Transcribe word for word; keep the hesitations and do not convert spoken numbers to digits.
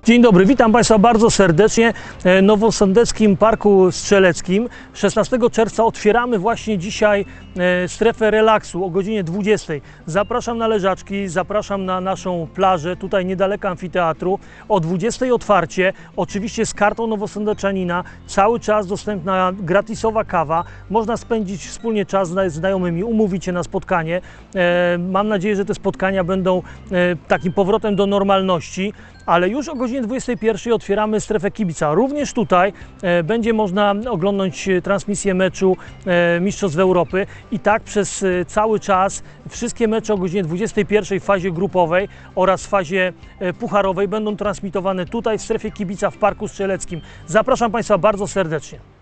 Dzień dobry, witam Państwa bardzo serdecznie w Nowosądeckim Parku Strzeleckim. szesnastego czerwca otwieramy właśnie dzisiaj strefę relaksu o godzinie dwudziestej. Zapraszam na leżaczki, zapraszam na naszą plażę, tutaj niedaleko amfiteatru. O dwudziestej otwarcie, oczywiście z kartą nowosądeczanina, cały czas dostępna gratisowa kawa. Można spędzić wspólnie czas z znajomymi, umówić się na spotkanie. Mam nadzieję, że te spotkania będą takim powrotem do normalności. Ale już o godzinie dwudziestej pierwszej otwieramy strefę kibica. Również tutaj e, będzie można oglądać transmisję meczu e, Mistrzostw Europy i tak przez e, cały czas wszystkie mecze o godzinie dwudziestej pierwszej w fazie grupowej oraz w fazie e, pucharowej będą transmitowane tutaj w strefie kibica w Parku Strzeleckim. Zapraszam Państwa bardzo serdecznie.